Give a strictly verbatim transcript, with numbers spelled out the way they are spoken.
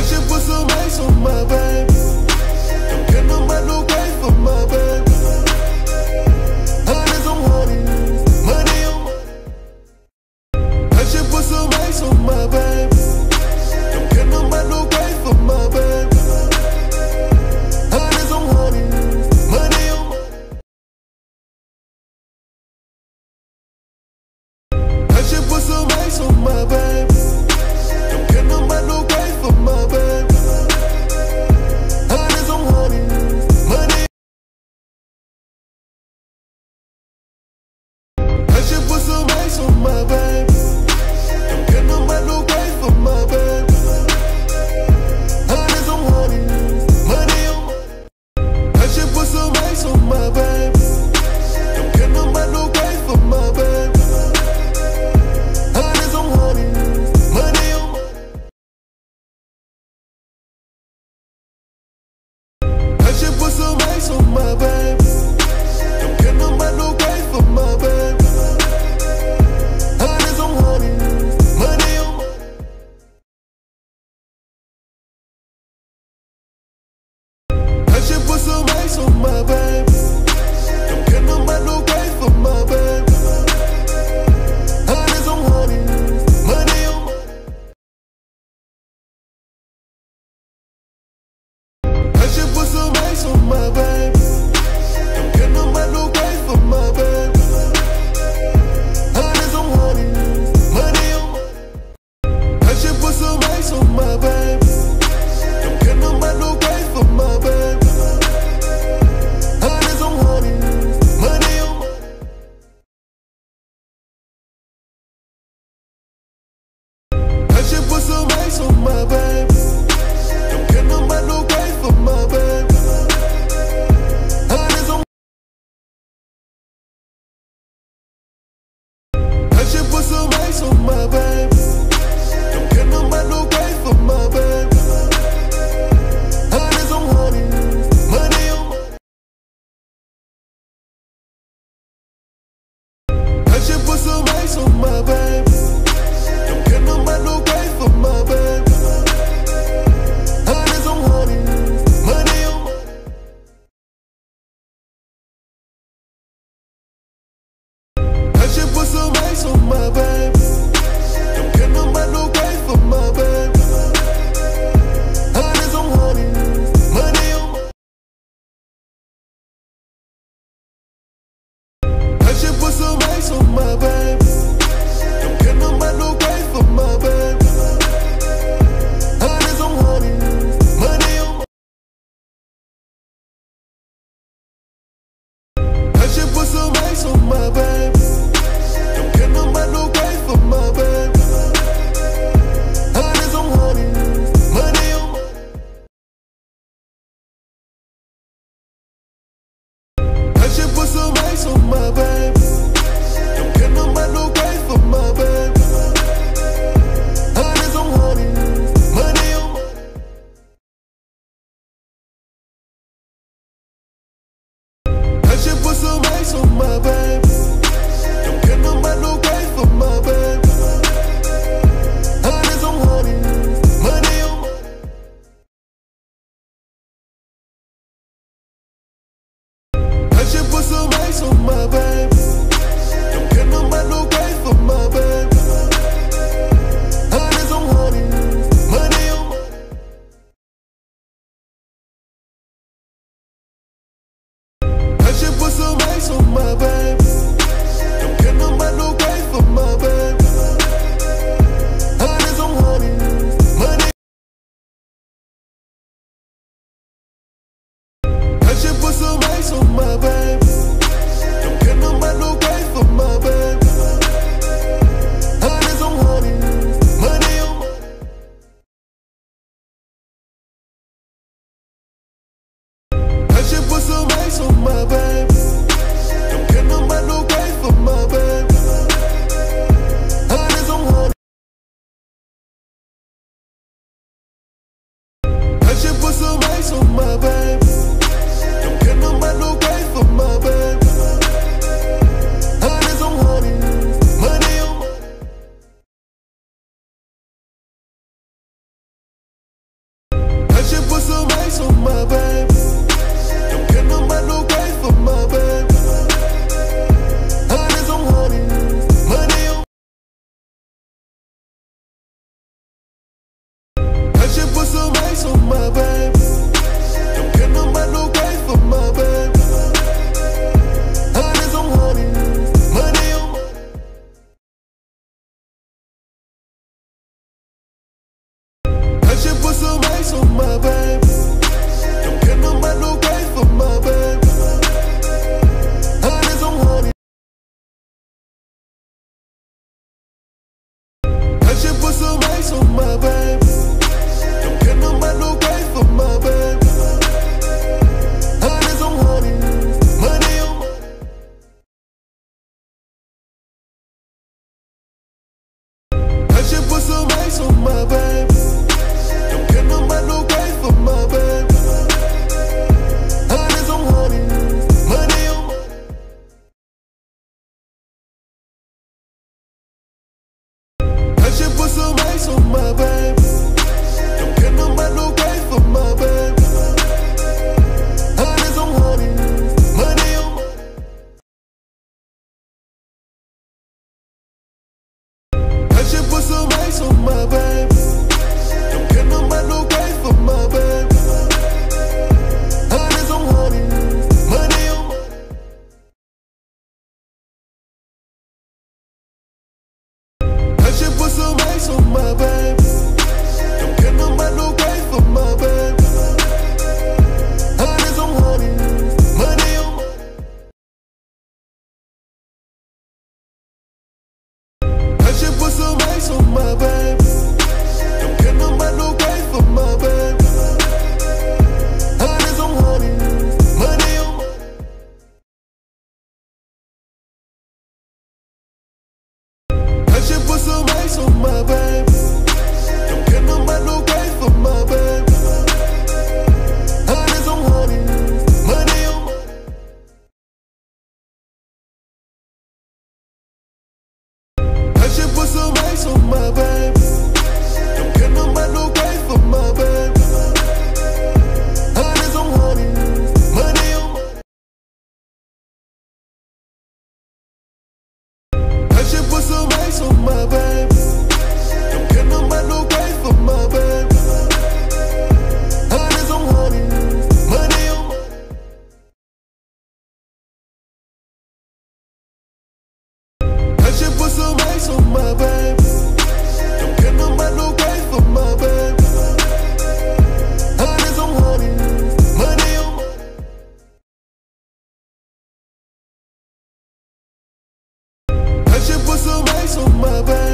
I should put some ice on my baby. Don't get no man no way for my baby. Hundreds on hundreds, money on money. I should put some ice on my baby. Don't get no man no way for my baby. Hundreds on hundreds, money on money. I should put some ice on my baby. Don't get no man no way for my baby. Hundreds on hundreds, money. I should put some ice on my baby. Don't get no man no way for my baby. Hundreds on hundreds, money on money. I should put some ice on my baby. Don't get no man no way for my baby. Hundreds on hundreds, money on money. I should put some ice on my baby. Don't get no man no way for my baby. Hundreds on hundreds, money on money. I should put some ice on my baby. Don't get no man no way for my baby. Hundreds on hundreds, money on money. I should put some ice on my baby. Don't get no man no way for my baby. Hundreds on hundreds, money on money. I should put some ice on my baby. Don't get no man no way for my baby. Hundreds on hundreds, money on money. I should put some ice on my baby. Don't get no man no way for my baby. Hundreds on. I should put some ice on my baby. Don't get no man no way for my baby. Hundreds on hundreds, money on money. I should put some ice on my baby. Don't get no man no way for my baby. Hundreds on hundreds, money on money. I should put some ice on my baby. Don't get no man no way for my baby. Hundreds on hundreds, money on money. I should put some ice on my baby. Don't get no man no way for my baby. Hundreds on hundreds, money on money. I should put some ice on my baby. Don't get no man no way for my baby. Hundreds on hundreds, money on money. I should put some ice on my baby. Don't get no man no way for my baby. Hundreds on hundreds, money on money. I should put some ice on my baby. Don't get no man no way for my baby. Hundreds on hundreds, money on money. I should put some ice on my baby. Don't get no man no way for my baby. Hundreds on hundreds, money on money. I should put some ice on my baby. Don't get no man no way for my baby. Hundreds on hundreds, money. I should put some ice on my baby. Don't get no man no way for my baby. Hundreds on hundreds, money on money. I should put some ice on my baby. Don't get no man no way for my baby. Hundreds on hundreds. I should put some ice on my baby. Don't get no man no way for my baby. Hundreds on hundreds, money on money. I should put some ice on my baby. Don't care about no grave for my baby. Hundreds on hundreds, money on. I should put some ice on my baby. Don't care about no grave for my baby. Hundreds on hundreds, money on. I should put some ice on my baby. Don't care about no grave for my baby. Hundreds on hundreds. I should put some ice on my baby. Don't care about no grave for my baby. Hundreds on hundreds, money on. I should put some ice on my baby. Don't care about no grave for my baby. Hundreds on hundreds, money on. I should put some ice on my baby. Don't care about no grave for my baby. Hundreds on hundreds, money on. I should put some ice on my baby. Don't care about no grave for my baby. Hundreds on hundreds, money on. I should put some ice on my baby. Don't care about no grave for my baby. Hundreds on hundreds, money on. I should put some ice on my baby. Don't care about no grave for my baby. Hundreds on hundreds, money on. I should put some ice on my baby. Don't care about no grave for my baby. Hundreds on hundreds, money on. I should put some ice on my baby. Don't care about no grave for my baby. Hundreds on hundreds, money on. I should put some ice on my baby. Don't care about no grave for my baby. Hundreds on hundreds, money on. I should put some ice on my baby. Don't care about no grave for my baby. Hundreds on hundreds, money on. I should put some ice on my baby.